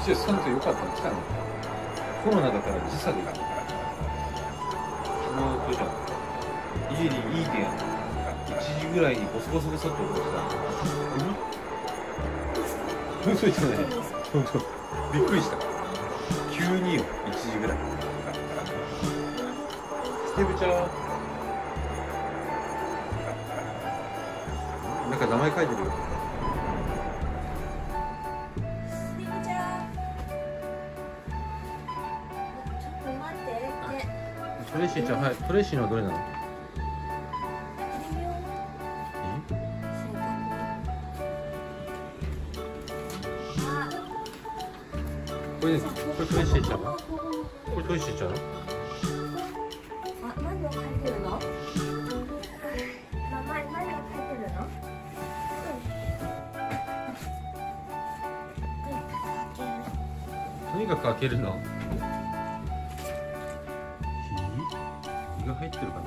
節さんとよかったの来たの。コロナだから時差でやったから。昨日とじゃん。家にいい点やった。1時ぐらいにボソボソボソって音がした。嘘じゃない。本当。びっくりした。急によ、1時ぐらい。スティーブちゃん。なんか名前書いてるよ。トレイシーちゃん、はい、トレイシーのはどれなの？これトレイシーちゃんは？これトレイシーちゃん？ あ、何を書いてるの？名前何を書いてるの？ とにかく開けるの。何が入ってるかな。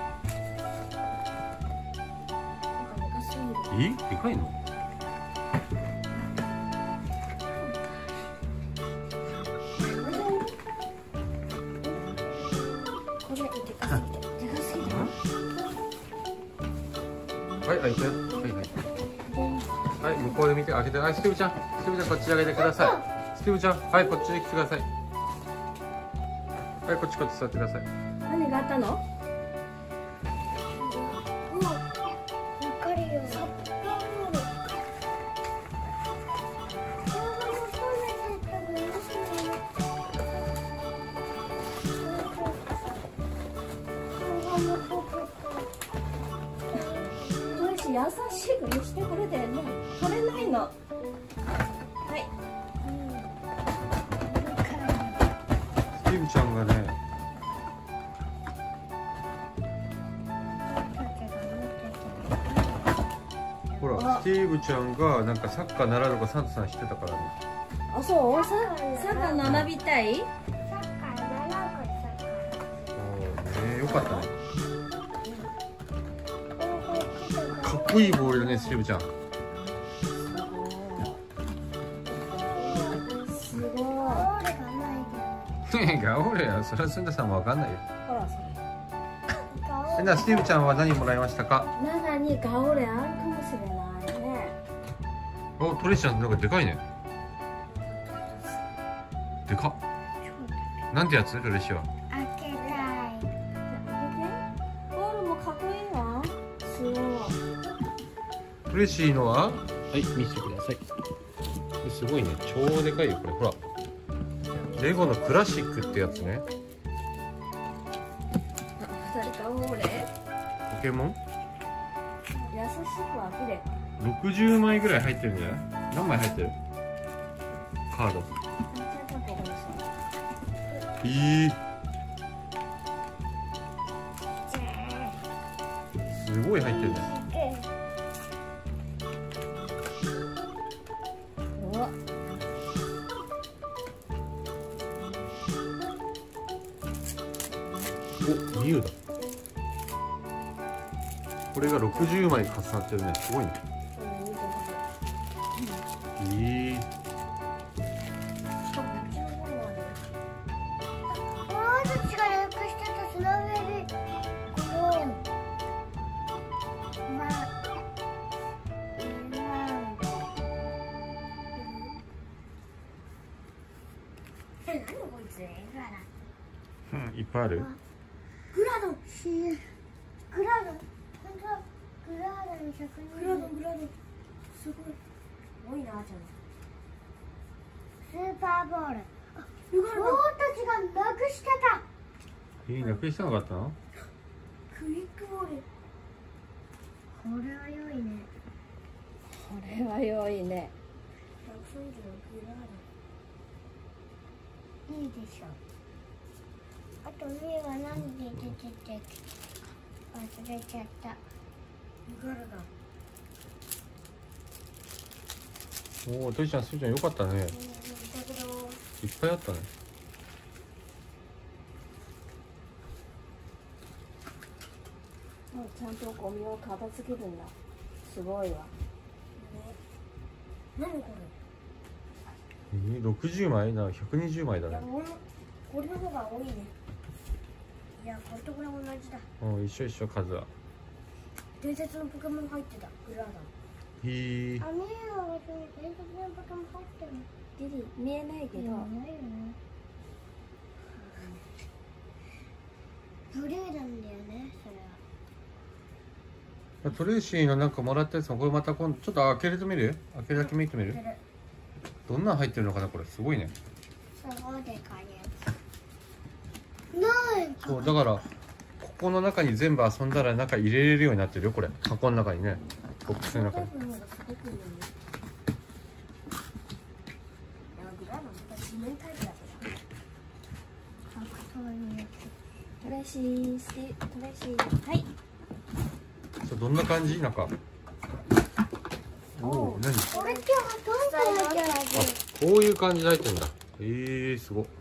でかいの？ これでかすぎて、でかすぎて。 はい、開いて。はいはい。はい、向こうで見て、開けて、はい、スティーブちゃん、スティーブちゃん、こっち開けてください。スティーブちゃん、はい、こっちに来てください。はい、こっち座ってください。 何があったの？優しいふりしてくれてもう取れないの。はい。 スティーブちゃんがね、ほら、スティーブちゃんがなんかサッカー習うとかサンタさん知ってたからね。 あ、そう、サッカー学びたい？ ね、よかったね。かっこいいボールだね、スティーブちゃん。 すごい。 ねえ、ガオーレや、それはスンダさんもわかんないよ。 ほらそれ。 じゃあスティーブちゃんは何もらいましたか？ 中にガオレあるかもしれないね。 お、トレイシーちゃんなんかでかいね。でかっ。なんてやつ？トレイシーは。 開けたい。ボールもかっこいいわ。すごい。 トレイシーのは、はい、見せてください。すごいね、超でかいよ、これ、ほら。レゴのクラシックってやつね。 2人ガオレ。 ポケモン。 優しく開けれ。 60枚ぐらい入ってるんじゃない？何枚入ってる？カード。すごい入ってるね。お、ミュウだ。これが60枚重なってるね。すごいね。うん、いっぱいある。 グラドン。グラドン。グラドン。すごい。多いな、ちゃん。スーパーボール。僕たちがなくしてた。 なくしたのかったの？ クイックボール。これは良いね。これは良いね。136グラドン。いいでしょ。あと目は何で出てて忘れちゃった。ガルガ。 おお、トイちゃん、スイちゃんよかったね。いっぱいあったね。 もうちゃんとゴミを片付けるんだ。すごいわ。ね、何これ？ 60枚な、120枚だね。 これの方が多いね。いや、これとこれ同じだ。 うん、一緒一緒、数は。 伝説のポケモン入ってた、グラーダン。 へえ。 あ、見えよ、伝説のポケモン入ってる。ディディ、見えないけど。ないよね。ブルーなんだよね、それは。 トレーシーのなんかもらったやつも、これまた今度、ちょっと開けると見る？開けるだけ見てみる？どんなん入ってるのかな、これ。すごいね。 すごいでかいやつ。ない。 そう、だから、ここの中に全部遊んだら中入れれるようになってるよ、これ。箱の中にね。ボックスの中に。 トレシーして、トレシー。はい。 そう、どんな感じ？中。おお、何？ これ今日どんなやつ？ あ、こういう感じで入ってんだ。すごい。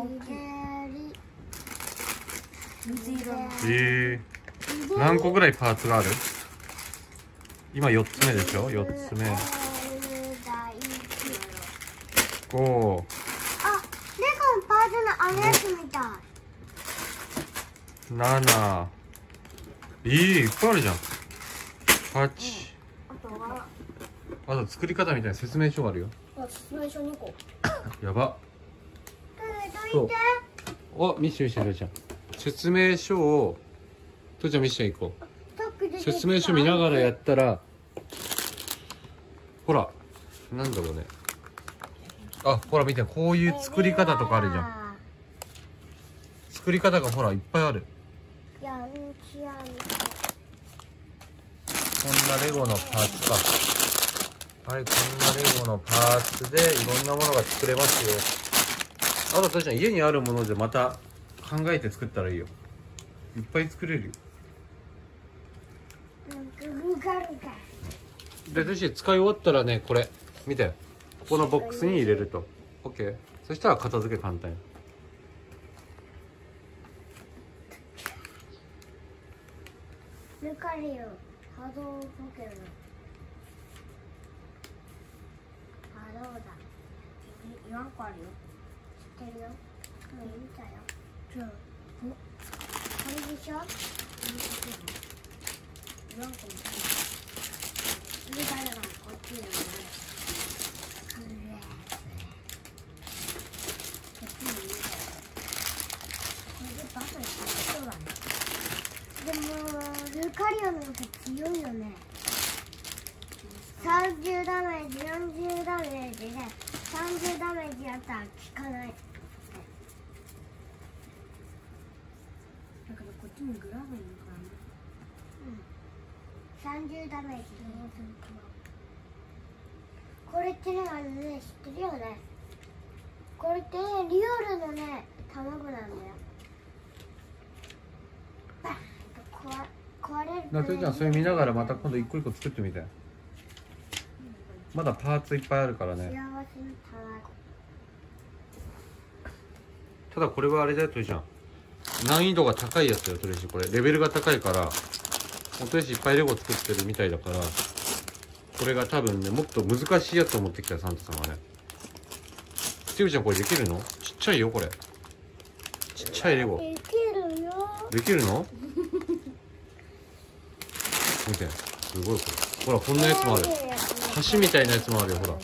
何個ぐらいパーツがある？今4つ目でしょ？ 4 つ目。5。 あ、レゴのパーツのあのやつみたい。 7。いっぱいあるじゃん。8。あと作り方みたいな説明書があるよ。 説明書2個。 やば。そう。お、見せて見せて、とーちゃん。説明書を、とーちゃん見せていこう。説明書見ながらやったら、ほら、なんだろうね。あ、ほら見て、こういう作り方とかあるじゃん。作り方がほら、いっぱいある。こんなレゴのパーツか。はい、こんなレゴのパーツでいろんなものが作れますよ。あと、とーちゃん、家にあるものでまた考えて作ったらいいよ。いっぱい作れるよ。で、とし使い終わったらね、これ、見て。ここのボックスに入れると。OK。そしたら片付け簡単よ。 ルカリオ波動ポケモン。波動だ。4個あるよ。知ってるよ。もう見たよ。じゃあ、これでしょ？4個も見たよ。こっちにもね。こっちに見たよ。これでバトルしそうだね。でもルカリオの方が強いよね。30ダメージ、40ダメージで30ダメージやったら効かない。だからこっちにグラブいるからね。30ダメージ。これってね、あのね、知ってるよね。これってリアルのね、卵なんだよ。壊れる。 なとりちゃん、それ見ながらまた今度一個一個作ってみて。まだパーツいっぱいあるからね。 幸せの卵。 ただこれはあれだよ、とりちゃん。難易度が高いやつだよ、とりあえずこれ。レベルが高いから、とりあえずいっぱいレゴ作ってるみたいだから、これが多分ね、もっと難しいやつを持ってきたよ、サンタさんはね。てるちゃん、これできるの？ちっちゃいよ、これ。ちっちゃいレゴ。 できるよ。 できるの？見て、すごいこれ。ほら、こんなやつもある。橋みたいなやつもあるよ、ほら。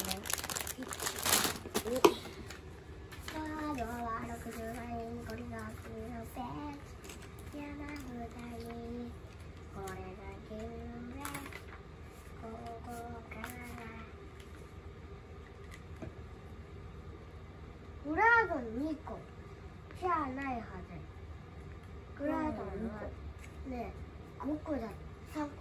グラードン2個じゃないはず。グラードンはね、5個だ、3個だったよ。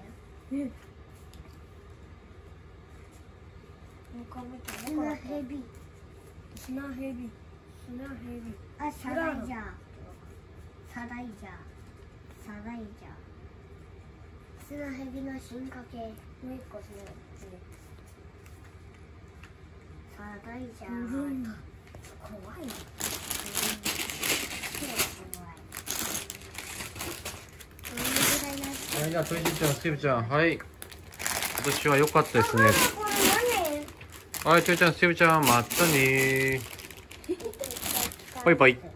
砂ヘビ。砂ヘビ。砂ヘビ。あ、サライジャー。サライジャー。サライジャー。砂ヘビの進化系。もう1個砂ヘビ。サライジャー。怖いね。 はい、じゃあ、とりじちゃん、スティーブちゃん、はい。今年は良かったですね。 これ何？ はい、ちょいちゃん、せぶちゃん、またねー。バイバイ。